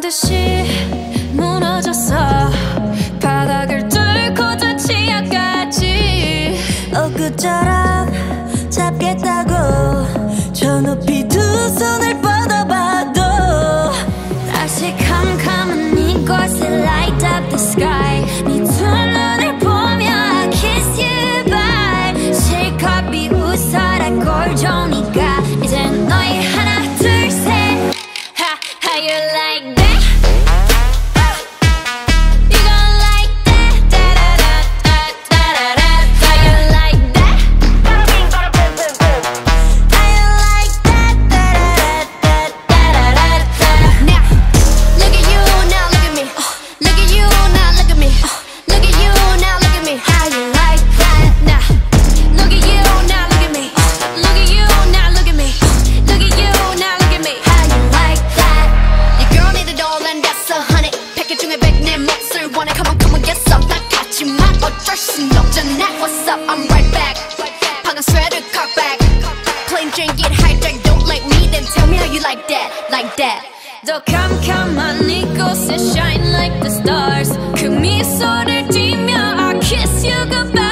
듯이 무너졌어. 바닥을 뚫고 저 치아까지. 엊그처럼 잡겠다고 저 높이 두 손을 뻗어봐도 다시 캄캄한 이곳에 light up the sky. 네 두 눈을 보며 I kiss you bye. 실컷 비웃어라 꼴종이가 이젠 너희 하나 둘 셋. How you like that? You gon' like that? Da-da-da-da-da-da-da. How you like that? How you like that? Da-da-da-da-da-da-da. Now, look at you, now look at me. Look at you, now look at me. Look at you, now look at me. How you like that? Now, look at you, now look at me. Look at you, now look at me. Look at you, now look at me. How you like that? Your girl need a doll and that's 100. 패킷 중에 100 내 몫을 원해. Come on, come on, get some. 나 같지만 어쩔 순 없잖아. What's up? I'm right back. 방금 sweater cock back. Plain Jane get hijacked. Don't like me, then tell me how you like that, like that. 더 캄캄한 이곳에 shine like the stars. 그 미소를 띠며 I kiss you goodbye.